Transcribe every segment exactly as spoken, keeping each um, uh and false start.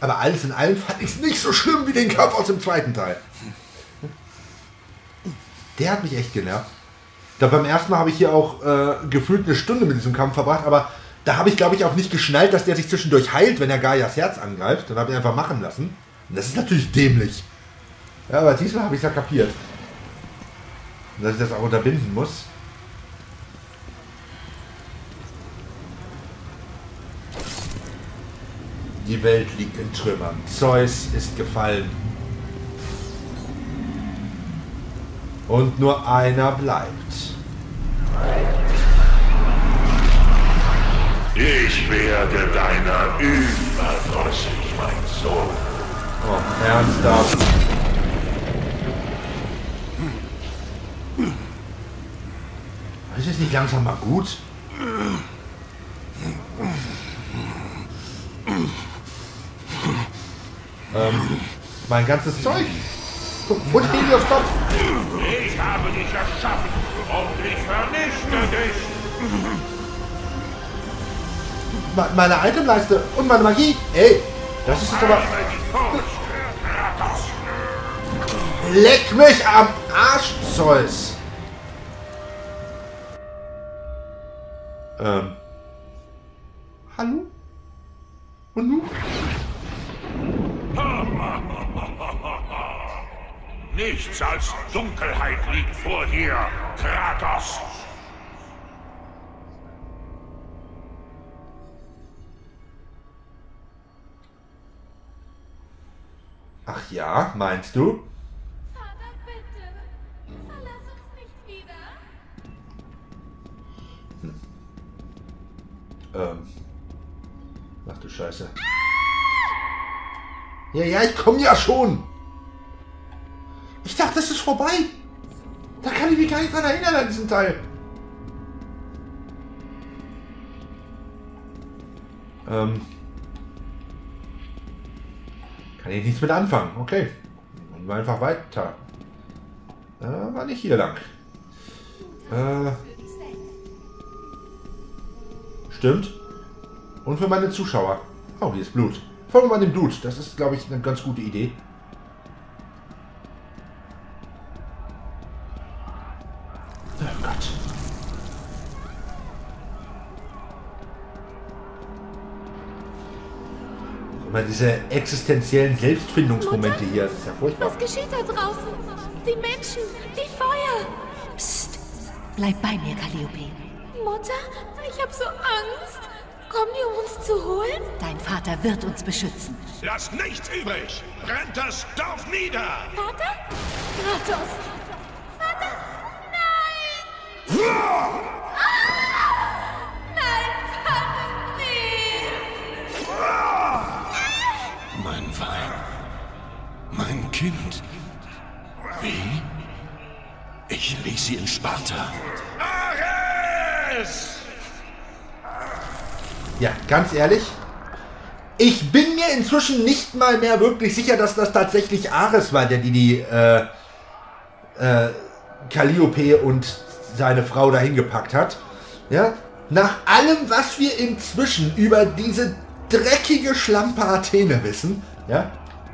Aber alles in allem fand ich es nicht so schlimm wie den Kampf aus dem zweiten Teil. Der hat mich echt genervt. Da beim ersten Mal habe ich hier auch äh, gefühlt eine Stunde mit diesem Kampf verbracht, aber da habe ich, glaube ich, auch nicht geschnallt, dass der sich zwischendurch heilt, wenn er Gaias Herz angreift. Dann habe ich einfach machen lassen. Und das ist natürlich dämlich. Ja, aber diesmal habe ich es ja kapiert. Und dass ich das auch unterbinden muss. Die Welt liegt in Trümmern. Zeus ist gefallen. Und nur einer bleibt. Ich werde deiner überdrüssig, mein Sohn. Oh, ernsthaft. Ist es nicht langsam mal gut? ähm, mein ganzes Zeug. Und Helios Kopf. Ich habe dich erschaffen und ich vernichte dich. Me- Meine Itemleiste und meine Magie. Ey, das ist jetzt aber... Leck mich am Arsch, Zeus. Ähm. Hallo? Und nun? Nichts als Dunkelheit liegt vor dir, Kratos. Ach ja, meinst du? Vater, bitte. Verlass uns nicht wieder. Ähm. Ach du Scheiße. Ja, ja, ich komme ja schon. Ich dachte, das ist vorbei. Da kann ich mich gar nicht dran erinnern an diesen Teil. Ähm. Kann ich nichts mit anfangen. Okay. Dann wir einfach weiter. Äh, war nicht hier lang. Äh. Stimmt. Und für meine Zuschauer. Oh, hier ist Blut. Folgen wir dem Blut. Das ist, glaube ich, eine ganz gute Idee. Oh Gott. Immer diese existenziellen Selbstfindungsmomente hier. Das ist ja furchtbar. Was geschieht da draußen? Die Menschen, die Feuer. Psst. Bleib bei mir, Calliope. Mutter, ich hab so Angst. Kommen die, um uns zu holen? Dein Vater wird uns beschützen. Lasst nichts übrig. Brennt das Dorf nieder. Vater? Kratos. Vater? Nein! Ah! Nein, Vater, nee! Mein Weib. Mein Kind. Wie? Ich ließ sie in Sparta. Ares! Ja, ganz ehrlich, ich bin mir inzwischen nicht mal mehr wirklich sicher, dass das tatsächlich Ares war, der die, die äh, äh, Calliope und seine Frau dahin gepackt hat. Ja? Nach allem, was wir inzwischen über diese dreckige Schlampe Athene wissen, ja?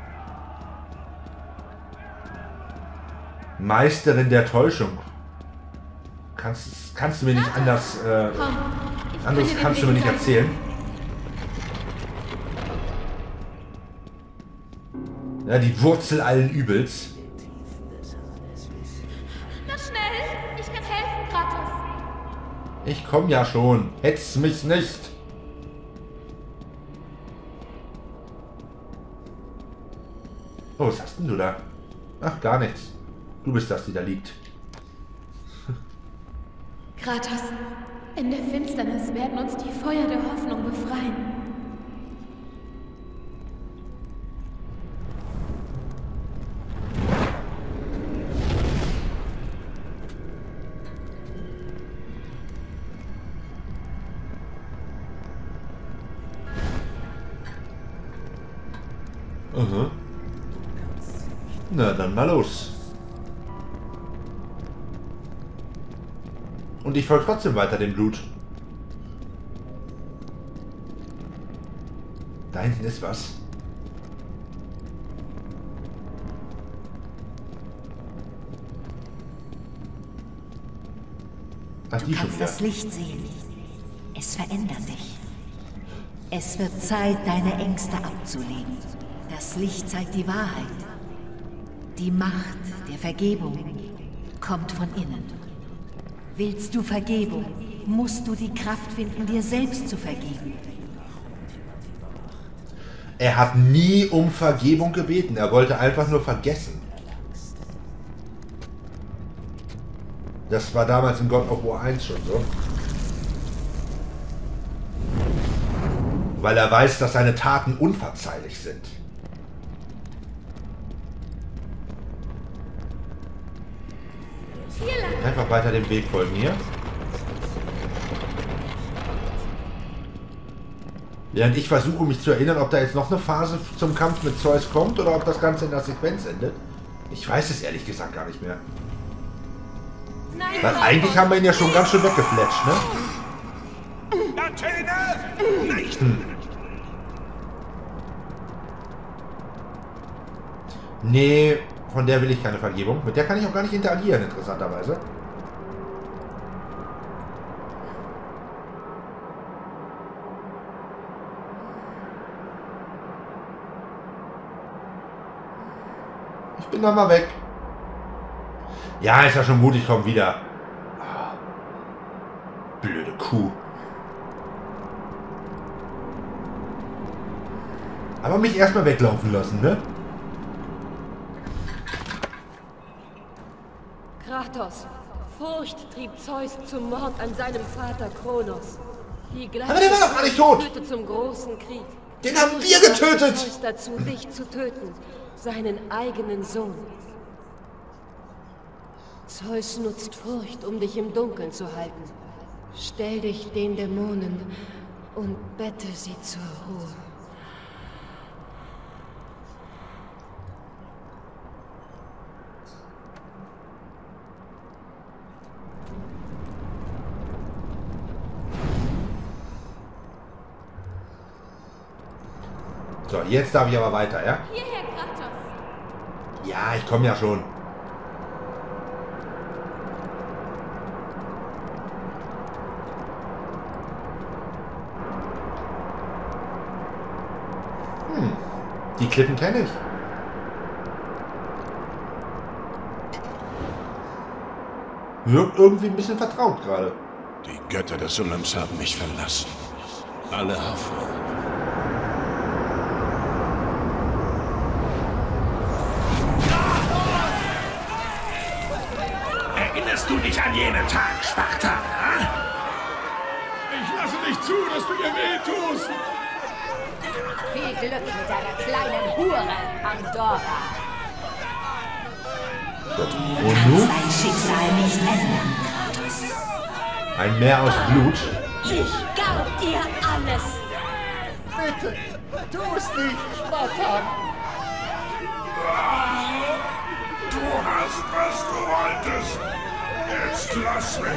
Meisterin der Täuschung. Kannst, kannst du mir nicht anders... Äh, Anderes kannst du mir nicht erzählen. Ja, die Wurzel allen Übels. Na schnell, ich kann helfen, Kratos. Ich komm ja schon. Hetz mich nicht. Oh, was hast denn du da? Ach, gar nichts. Du bist das, die da liegt. Kratos, in der Finsternis werden uns die Feuer der Hoffnung befreien. Aha. Na, dann mal los. Und ich folge trotzdem weiter dem Blut. Da hinten ist was. Ach, Du die schon kannst wieder. das Licht sehen. Es verändert dich. Es wird Zeit, deine Ängste abzulegen. Das Licht zeigt die Wahrheit. Die Macht der Vergebung kommt von innen. Willst du Vergebung, musst du die Kraft finden, dir selbst zu vergeben. Er hat nie um Vergebung gebeten. Er wollte einfach nur vergessen. Das war damals in God of War eins schon so. Weil er weiß, dass seine Taten unverzeihlich sind. Einfach weiter dem Weg folgen hier. Während ich versuche, mich zu erinnern, ob da jetzt noch eine Phase zum Kampf mit Zeus kommt oder ob das Ganze in der Sequenz endet. Ich weiß es ehrlich gesagt gar nicht mehr. Weil eigentlich haben wir ihn ja schon ganz schön weggefletscht, ne? Athene! Nicht! Hm. Nee, von der will ich keine Vergebung. Mit der kann ich auch gar nicht interagieren, interessanterweise. Ich bin noch mal weg. Ja, ist ja schon gut, ich komme wieder. Blöde Kuh. Aber mich erstmal weglaufen lassen, ne? Kratos, Furcht trieb Zeus zum Mord an seinem Vater Kronos. Die gleiche Aber der war doch gar nicht tot! führte zum großen Krieg. Den haben wir Furcht brachte getötet! Zeus dazu, dich zu töten, seinen eigenen Sohn. Zeus nutzt Furcht, um dich im Dunkeln zu halten. Stell dich den Dämonen und bette sie zur Ruhe. So, jetzt darf ich aber weiter, ja? Hierher, Kratos. Ja, ich komme ja schon. Hm, die Klippen kenne ich. Wirkt irgendwie ein bisschen vertraut gerade. Die Götter des Olymps haben mich verlassen. Alle Hoffnung. Erinnerst du dich an jenen Tag, Spartaner? Ich lasse nicht zu, dass du ihr weh tust. Viel Glück mit deiner kleinen Hure, Andorra. Und nun? Dein Schicksal nicht ändern, Kratos. Ein Meer aus Blut. Ich gab dir alles. Bitte, tu es nicht, Spartan. Du hast, was du wolltest. Jetzt lass mich.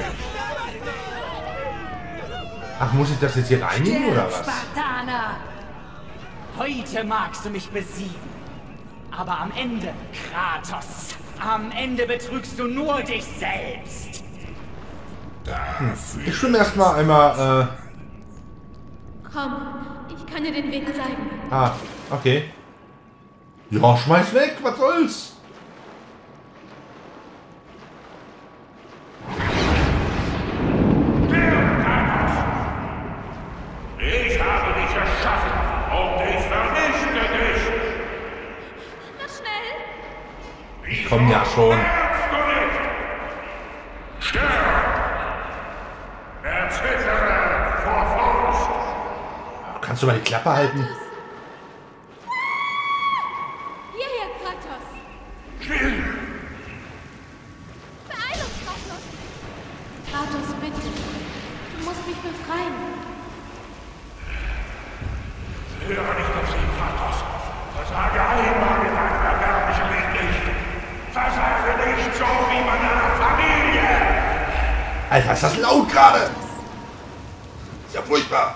Ach, muss ich das jetzt hier reinigen oder was? Spartaner! Heute magst du mich besiegen. Aber am Ende, Kratos, am Ende betrügst du nur dich selbst. Dafür. Ich schwimme erstmal einmal, äh... Komm, ich kann dir den Weg zeigen. Ah, okay. Ja, schmeiß weg, was soll's? Ich habe dich erschaffen und ich vernichte dich. Na schnell! Ich komm ja schon. Merkst du nicht? Stirb! Erzittere vor Furcht. Kannst du mal die Klappe halten? Hierher, Kratos! Still! Beeilung, Kratos! Kratos, bitte. Du musst mich befreien. Höre nicht auf sie, Kratos. Versage einmal in deinem erbärmlichen Weg nicht. Versage nicht so wie bei deiner Familie. Alter, ist das laut gerade? Ist ja furchtbar.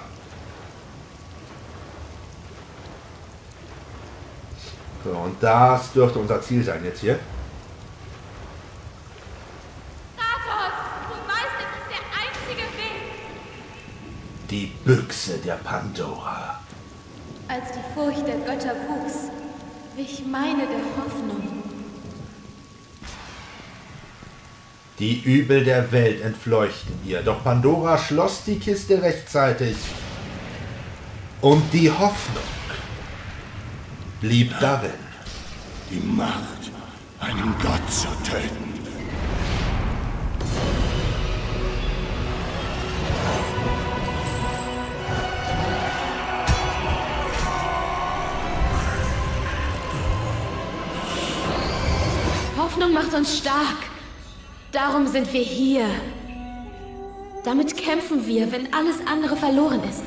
So, und das dürfte unser Ziel sein jetzt hier. Kratos, du weißt, es ist der Die Büchse der Pandora. Als die Furcht der Götter wuchs, wich meine der Hoffnung. Die Übel der Welt entfleuchten ihr, doch Pandora schloss die Kiste rechtzeitig. Und die Hoffnung blieb darin. Die Macht, einen Gott zu töten. Hoffnung macht uns stark. Darum sind wir hier. Damit kämpfen wir, wenn alles andere verloren ist.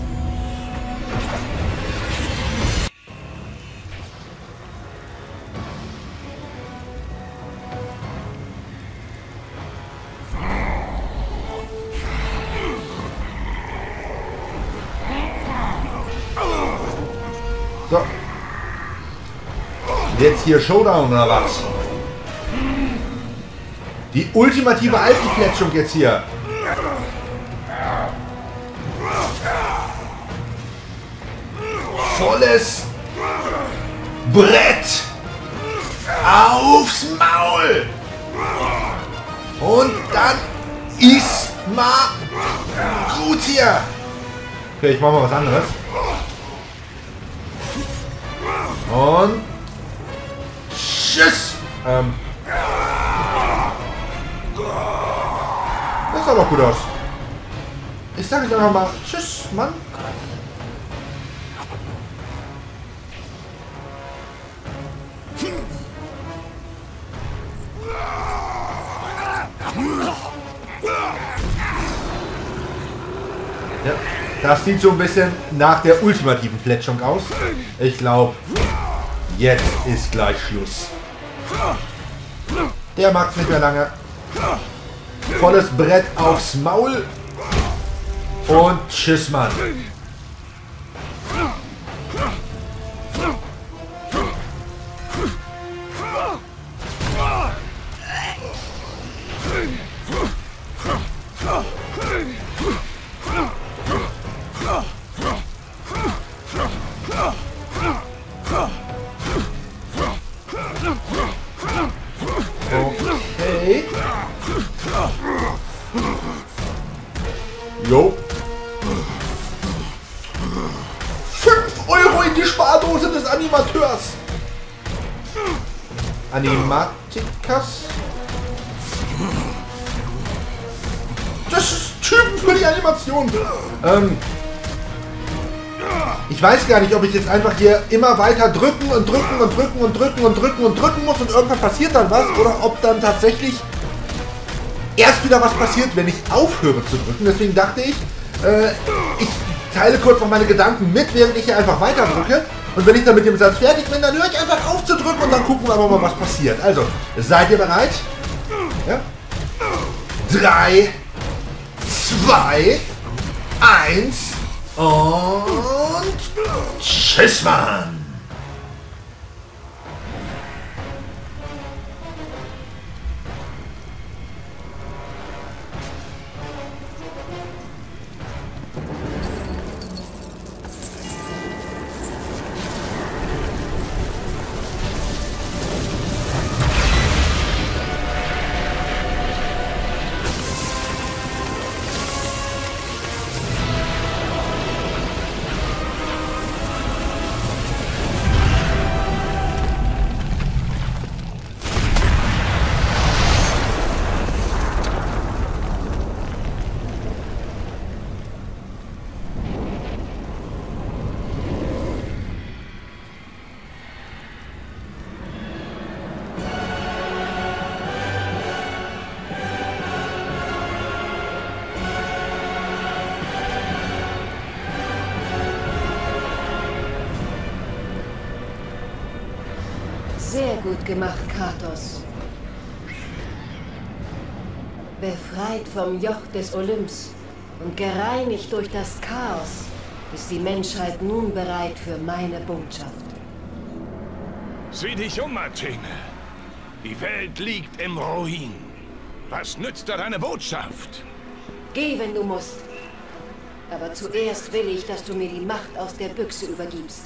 So. Jetzt hier Showdown oder was? Die ultimative Altenfletschung jetzt hier. Volles Brett aufs Maul. Und dann ist mal gut hier. Okay, ich mach mal was anderes. Und tschüss. Ähm. Das sah doch gut aus. Ich sage jetzt einfach mal tschüss, Mann. Ja, das sieht so ein bisschen nach der ultimativen Fletschung aus. Ich glaube, jetzt ist gleich Schluss. Der mag's nicht mehr lange. Volles Brett aufs Maul. Und tschüss, Mann. Okay. Jo. fünf Euro in die Spardose des Animateurs. Animatikas. Das ist Typen für die Animation. Ähm. Ich weiß gar nicht, ob ich jetzt einfach hier immer weiter drücken und drücken und drücken und drücken und drücken und drücken muss und irgendwann passiert dann was oder ob dann tatsächlich erst wieder was passiert, wenn ich aufhöre zu drücken. Deswegen dachte ich, äh, ich teile kurz noch meine Gedanken mit, während ich hier einfach weiter drücke. Und wenn ich dann mit dem Satz fertig bin, dann höre ich einfach auf zu drücken und dann gucken wir aber mal, was passiert. Also, seid ihr bereit? Ja? Drei, zwei, eins und tschüss, Mann! Sehr gut gemacht, Kratos. Befreit vom Joch des Olymps und gereinigt durch das Chaos, ist die Menschheit nun bereit für meine Botschaft. Sieh dich um, Athene. Die Welt liegt im Ruin. Was nützt da deine Botschaft? Geh, wenn du musst. Aber zuerst will ich, dass du mir die Macht aus der Büchse übergibst.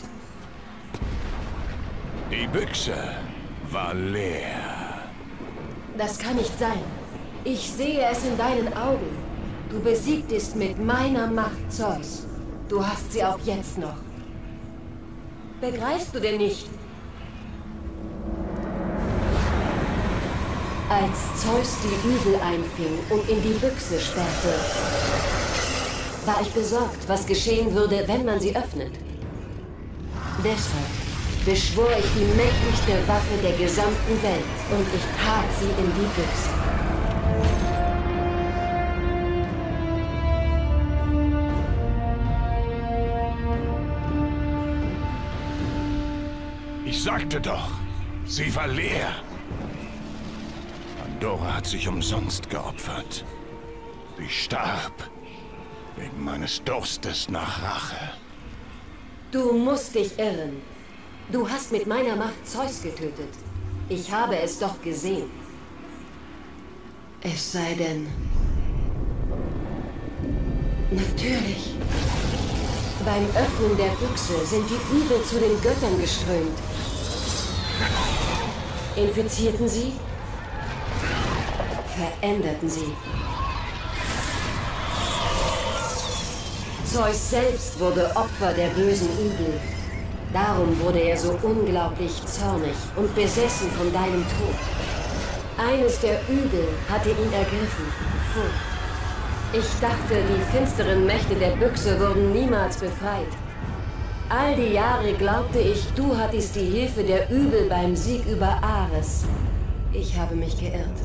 Die Büchse war leer. Das kann nicht sein. Ich sehe es in deinen Augen. Du besiegtest mit meiner Macht Zeus. Du hast sie auch jetzt noch. Begreifst du denn nicht? Als Zeus die Übel einfing und in die Büchse sperrte, war ich besorgt, was geschehen würde, wenn man sie öffnet. Deshalb beschwor ich die mächtigste Waffe der gesamten Welt und ich tat sie in die Büchse. Ich sagte doch, sie war leer. Pandora hat sich umsonst geopfert. Sie starb wegen meines Durstes nach Rache. Du musst dich irren. Du hast mit meiner Macht Zeus getötet. Ich habe es doch gesehen. Es sei denn... Natürlich. Beim Öffnen der Büchse sind die Übel zu den Göttern geströmt. Infizierten sie? Veränderten sie. Zeus selbst wurde Opfer der bösen Übel. Darum wurde er so unglaublich zornig und besessen von deinem Tod. Eines der Übel hatte ihn ergriffen. Furcht. Ich dachte, die finsteren Mächte der Büchse wurden niemals befreit. All die Jahre glaubte ich, du hattest die Hilfe der Übel beim Sieg über Ares. Ich habe mich geirrt.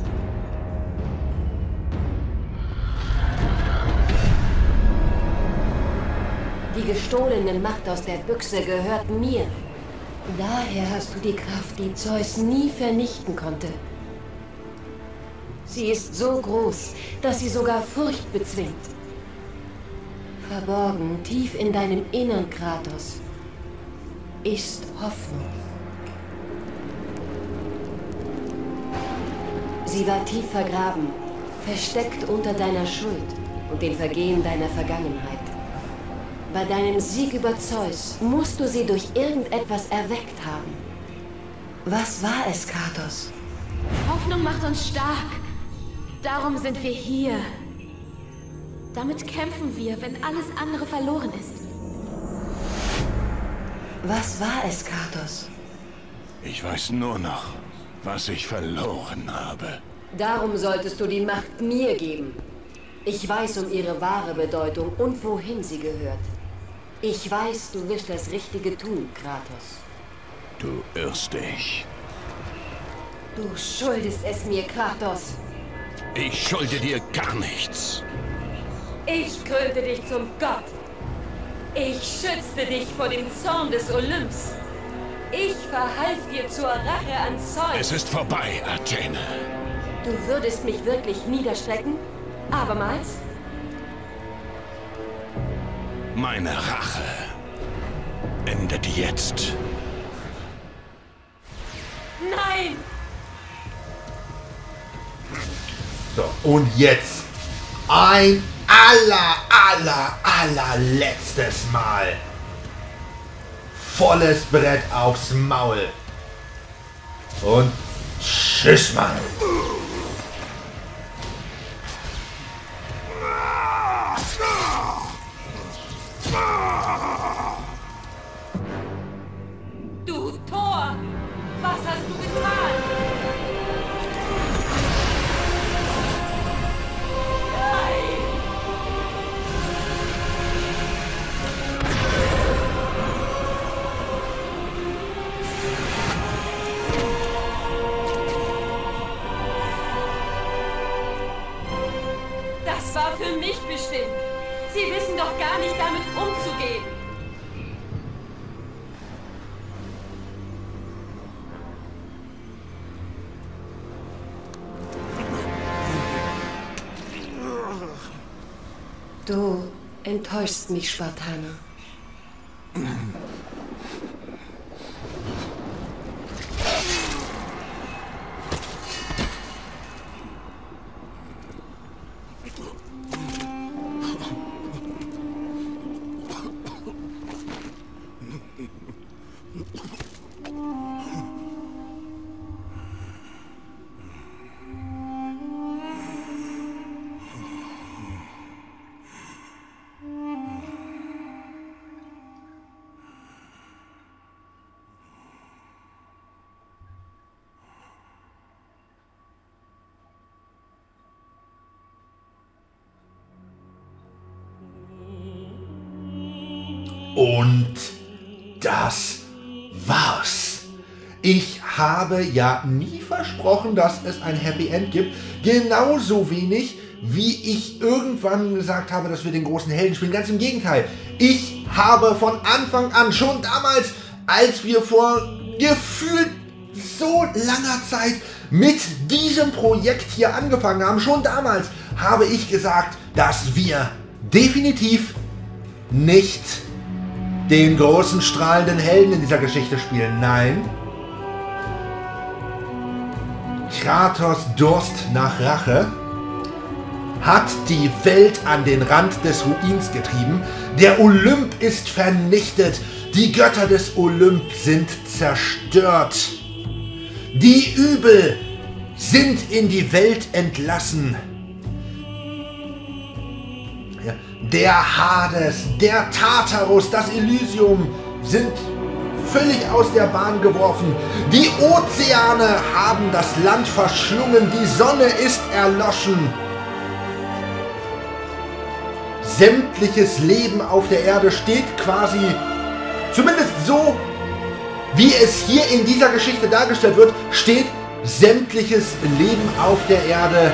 Die gestohlene Macht aus der Büchse gehört mir. Daher hast du die Kraft, die Zeus nie vernichten konnte. Sie ist so groß, dass sie sogar Furcht bezwingt. Verborgen, tief in deinem Innern, Kratos, ist Hoffnung. Sie war tief vergraben, versteckt unter deiner Schuld und den Vergehen deiner Vergangenheit. Bei deinem Sieg über Zeus musst du sie durch irgendetwas erweckt haben. Was war es, Kratos? Hoffnung macht uns stark. Darum sind wir hier. Damit kämpfen wir, wenn alles andere verloren ist. Was war es, Kratos? Ich weiß nur noch, was ich verloren habe. Darum solltest du die Macht mir geben. Ich weiß um ihre wahre Bedeutung und wohin sie gehört. Ich weiß, du wirst das Richtige tun, Kratos. Du irrst dich. Du schuldest es mir, Kratos. Ich schulde dir gar nichts. Ich krönte dich zum Gott. Ich schützte dich vor dem Zorn des Olymps. Ich verhalf dir zur Rache an Zeus. Es ist vorbei, Athene. Du würdest mich wirklich niederstrecken? Abermals? Meine Rache endet jetzt. Nein! So, und jetzt ein aller, aller, allerletztes Mal. Volles Brett aufs Maul. Und tschüss, Mann. Du Tor! Was hast du getan? Nein! Das war für mich bestimmt. Sie wissen doch gar nicht, damit umzugehen. Du enttäuschst mich, Spartaner. Und das war's. Ich habe ja nie versprochen, dass es ein Happy End gibt. Genauso wenig, wie ich irgendwann gesagt habe, dass wir den großen Helden spielen. Ganz im Gegenteil. Ich habe von Anfang an, schon damals, als wir vor gefühlt so langer Zeit mit diesem Projekt hier angefangen haben, schon damals habe ich gesagt, dass wir definitiv nicht den großen strahlenden Helden in dieser Geschichte spielen. Nein. Kratos' Durst nach Rache hat die Welt an den Rand des Ruins getrieben. Der Olymp ist vernichtet. Die Götter des Olymp sind zerstört. Die Übel sind in die Welt entlassen. Ja, der Hades, der Tartarus, das Elysium sind völlig aus der Bahn geworfen. Die Ozeane haben das Land verschlungen. Die Sonne ist erloschen. Sämtliches Leben auf der Erde steht quasi, zumindest so, wie es hier in dieser Geschichte dargestellt wird, steht sämtliches Leben auf der Erde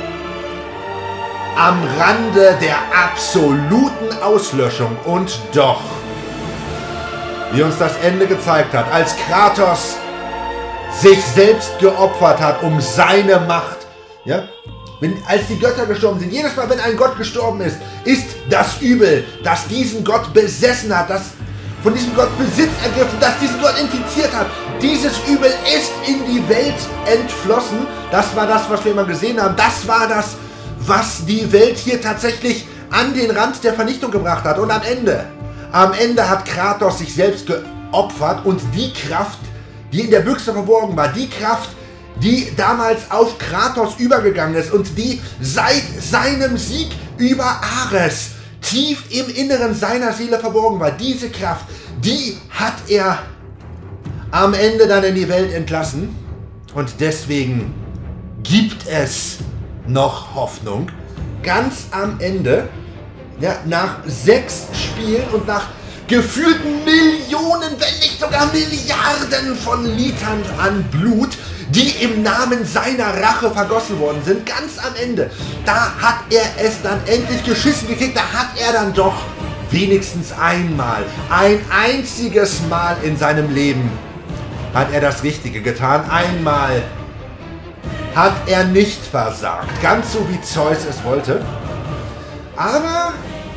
am Rande der absoluten Auslöschung. Und doch, wie uns das Ende gezeigt hat, als Kratos sich selbst geopfert hat, um seine Macht, ja, wenn, als die Götter gestorben sind, jedes Mal, wenn ein Gott gestorben ist, ist das Übel, das diesen Gott besessen hat, das von diesem Gott Besitz ergriffen, das diesen Gott infiziert hat. Dieses Übel ist in die Welt entflossen. Das war das, was wir immer gesehen haben. Das war das, was die Welt hier tatsächlich an den Rand der Vernichtung gebracht hat. Und am Ende, am Ende hat Kratos sich selbst geopfert und die Kraft, die in der Büchse verborgen war, die Kraft, die damals auf Kratos übergegangen ist und die seit seinem Sieg über Ares tief im Inneren seiner Seele verborgen war, diese Kraft, die hat er am Ende dann in die Welt entlassen. Und deswegen gibt es noch Hoffnung. Ganz am Ende, ja, nach sechs Spielen und nach gefühlten Millionen, wenn nicht sogar Milliarden von Litern an Blut, die im Namen seiner Rache vergossen worden sind, ganz am Ende, da hat er es dann endlich geschissen gekriegt, da hat er dann doch wenigstens einmal, ein einziges Mal in seinem Leben, hat er das Richtige getan. Einmal hat er nicht versagt, ganz so wie Zeus es wollte. Aber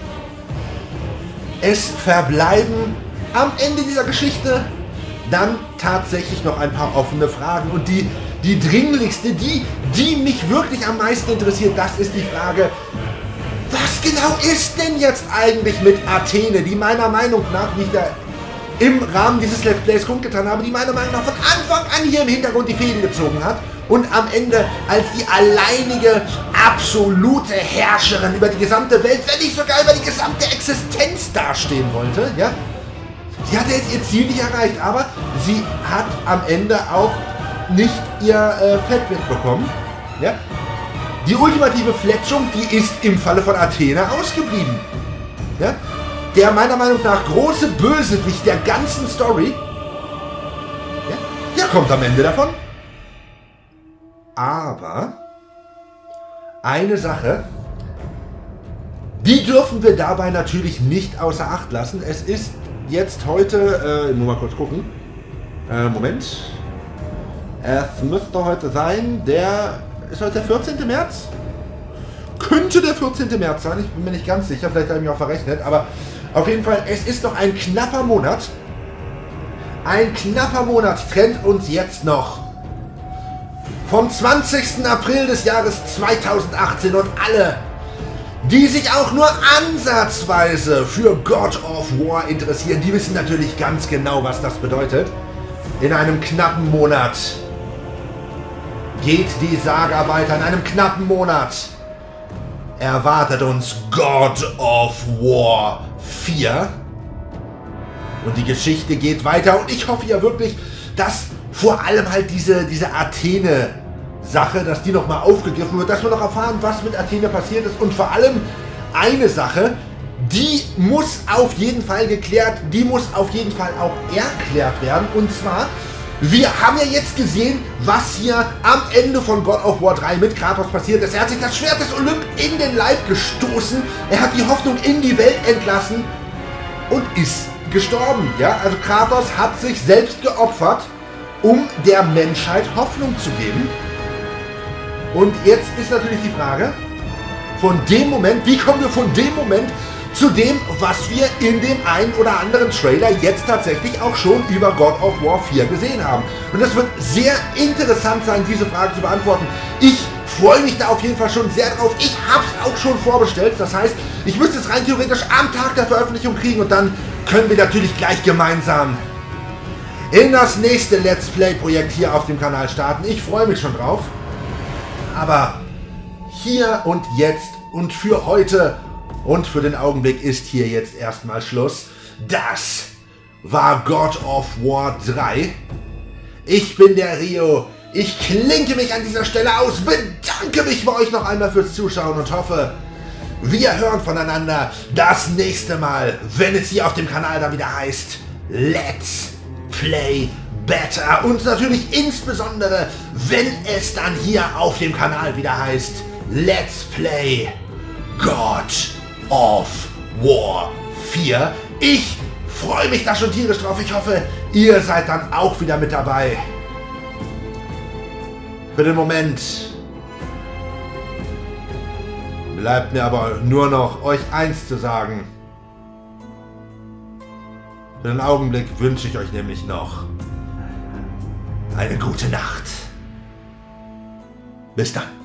es verbleiben am Ende dieser Geschichte dann tatsächlich noch ein paar offene Fragen. Und die, die dringlichste, die, die mich wirklich am meisten interessiert, das ist die Frage, was genau ist denn jetzt eigentlich mit Athene, die meiner Meinung nach, wie ich da im Rahmen dieses Let's Plays kundgetan habe, die meiner Meinung nach von Anfang an hier im Hintergrund die Fäden gezogen hat und am Ende als die alleinige, absolute Herrscherin über die gesamte Welt, wenn nicht sogar über die gesamte Existenz dastehen wollte, ja? Sie hatte jetzt ihr Ziel nicht erreicht, aber sie hat am Ende auch nicht ihr äh, Fett wegbekommen. Ja? Die ultimative Fletschung, die ist im Falle von Athene ausgeblieben. Ja? Der meiner Meinung nach große Bösewicht der ganzen Story, ja? Der kommt am Ende davon. Aber eine Sache, die dürfen wir dabei natürlich nicht außer Acht lassen. Es ist jetzt heute, äh, ich muss mal kurz gucken, äh, Moment, es müsste heute sein, der, ist heute der vierzehnte März? Könnte der vierzehnte März sein, ich bin mir nicht ganz sicher, vielleicht habe ich mich auch verrechnet, aber auf jeden Fall, es ist noch ein knapper Monat, ein knapper Monat trennt uns jetzt noch vom zwanzigsten April des Jahres zweitausendachtzehn und alle, die sich auch nur ansatzweise für God of War interessieren, die wissen natürlich ganz genau, was das bedeutet. In einem knappen Monat geht die Saga weiter. In einem knappen Monat erwartet uns God of War vier. Und die Geschichte geht weiter. Und ich hoffe ja wirklich, dass vor allem halt diese, diese Athene Sache, dass die nochmal aufgegriffen wird, dass wir noch erfahren, was mit Athene passiert ist und vor allem eine Sache, die muss auf jeden Fall geklärt, die muss auf jeden Fall auch erklärt werden. Und zwar, wir haben ja jetzt gesehen, was hier am Ende von God of War drei mit Kratos passiert ist. Er hat sich das Schwert des Olymp in den Leib gestoßen, er hat die Hoffnung in die Welt entlassen und ist gestorben. Ja, also Kratos hat sich selbst geopfert, um der Menschheit Hoffnung zu geben. Und jetzt ist natürlich die Frage, von dem Moment, wie kommen wir von dem Moment zu dem, was wir in dem einen oder anderen Trailer jetzt tatsächlich auch schon über God of War vier gesehen haben. Und das wird sehr interessant sein, diese Frage zu beantworten. Ich freue mich da auf jeden Fall schon sehr drauf. Ich habe es auch schon vorbestellt. Das heißt, ich müsste es rein theoretisch am Tag der Veröffentlichung kriegen und dann können wir natürlich gleich gemeinsam in das nächste Let's Play-Projekt hier auf dem Kanal starten. Ich freue mich schon drauf. Aber hier und jetzt und für heute und für den Augenblick ist hier jetzt erstmal Schluss. Das war God of War drei. Ich bin der Rio. Ich klinke mich an dieser Stelle aus, bedanke mich bei euch noch einmal fürs Zuschauen und hoffe, wir hören voneinander das nächste Mal, wenn es hier auf dem Kanal dann wieder heißt Let's Play Better. Und natürlich insbesondere, wenn es dann hier auf dem Kanal wieder heißt Let's Play God of War vier. Ich freue mich da schon tierisch drauf. Ich hoffe, ihr seid dann auch wieder mit dabei. Für den Moment bleibt mir aber nur noch, euch eins zu sagen. Für den Augenblick wünsche ich euch nämlich noch eine gute Nacht. Bis dann.